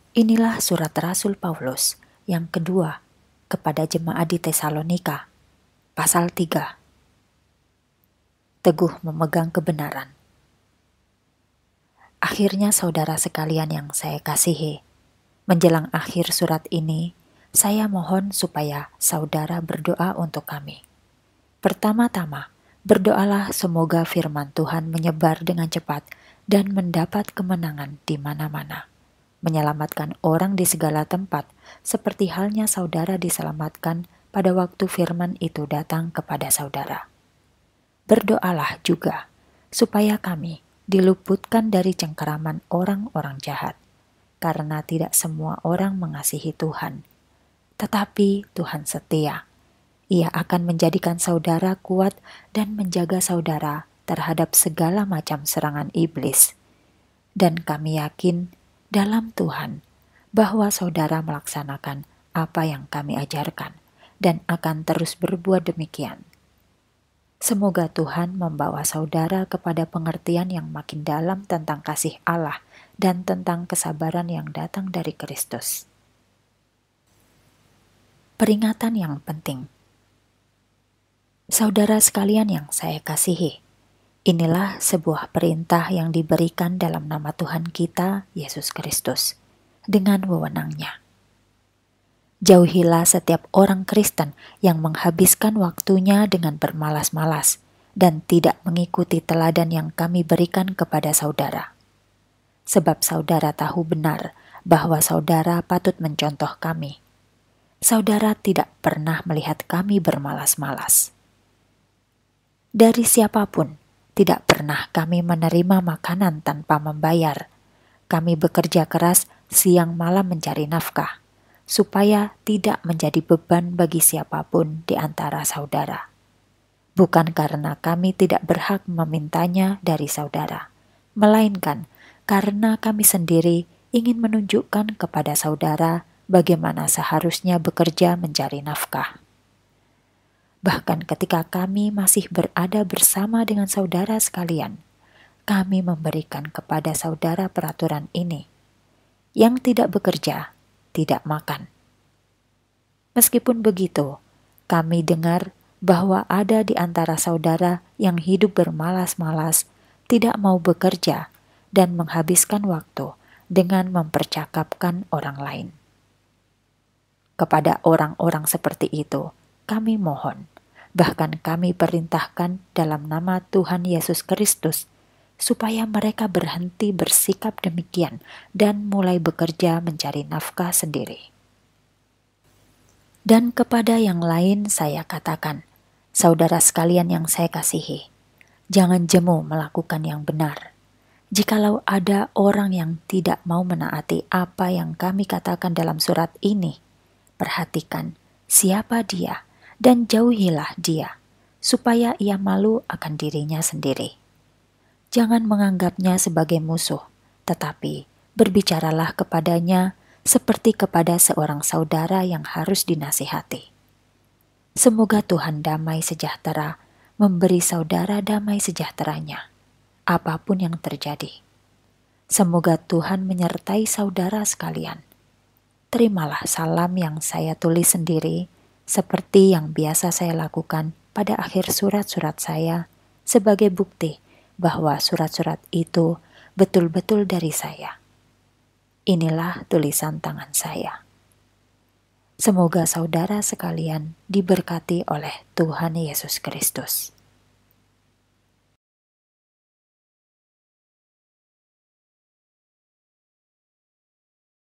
Inilah surat Rasul Paulus yang kedua kepada jemaat di Tesalonika, pasal 3. Teguh memegang kebenaran. Akhirnya saudara sekalian yang saya kasihi, menjelang akhir surat ini, saya mohon supaya saudara berdoa untuk kami. Pertama-tama, berdoalah semoga firman Tuhan menyebar dengan cepat dan mendapat kemenangan di mana-mana, menyelamatkan orang di segala tempat, seperti halnya saudara diselamatkan pada waktu firman itu datang kepada saudara. Berdoalah juga supaya kami diluputkan dari cengkeraman orang-orang jahat, karena tidak semua orang mengasihi Tuhan. Tetapi Tuhan setia. Ia akan menjadikan saudara kuat dan menjaga saudara terhadap segala macam serangan iblis. Dan kami yakin dalam Tuhan bahwa saudara melaksanakan apa yang kami ajarkan dan akan terus berbuat demikian. Semoga Tuhan membawa saudara kepada pengertian yang makin dalam tentang kasih Allah dan tentang kesabaran yang datang dari Kristus. Peringatan yang penting. Saudara sekalian yang saya kasihi, inilah sebuah perintah yang diberikan dalam nama Tuhan kita, Yesus Kristus, dengan wewenangnya. Jauhilah setiap orang Kristen yang menghabiskan waktunya dengan bermalas-malas dan tidak mengikuti teladan yang kami berikan kepada saudara. Sebab saudara tahu benar bahwa saudara patut mencontoh kami. Saudara tidak pernah melihat kami bermalas-malas. Dari siapapun, tidak pernah kami menerima makanan tanpa membayar. Kami bekerja keras siang malam mencari nafkah, supaya tidak menjadi beban bagi siapapun di antara saudara. Bukan karena kami tidak berhak memintanya dari saudara, melainkan karena kami sendiri ingin menunjukkan kepada saudara bagaimana seharusnya bekerja mencari nafkah. Bahkan ketika kami masih berada bersama dengan saudara sekalian, kami memberikan kepada saudara peraturan ini. Yang tidak bekerja, tidak makan. Meskipun begitu, kami dengar bahwa ada di antara saudara yang hidup bermalas-malas, tidak mau bekerja, dan menghabiskan waktu dengan mempercakapkan orang lain. Kepada orang-orang seperti itu, kami mohon, bahkan kami perintahkan dalam nama Tuhan Yesus Kristus, supaya mereka berhenti bersikap demikian dan mulai bekerja mencari nafkah sendiri. Dan kepada yang lain saya katakan, saudara sekalian yang saya kasihi, jangan jemu melakukan yang benar. Jikalau ada orang yang tidak mau menaati apa yang kami katakan dalam surat ini, perhatikan siapa dia dan jauhilah dia, supaya ia malu akan dirinya sendiri. Jangan menganggapnya sebagai musuh, tetapi berbicaralah kepadanya seperti kepada seorang saudara yang harus dinasihati. Semoga Tuhan damai sejahtera memberi saudara damai sejahteranya, apapun yang terjadi. Semoga Tuhan menyertai saudara sekalian. Terimalah salam yang saya tulis sendiri, seperti yang biasa saya lakukan pada akhir surat-surat saya, sebagai bukti bahwa surat-surat itu betul-betul dari saya. Inilah tulisan tangan saya. Semoga saudara sekalian diberkati oleh Tuhan Yesus Kristus.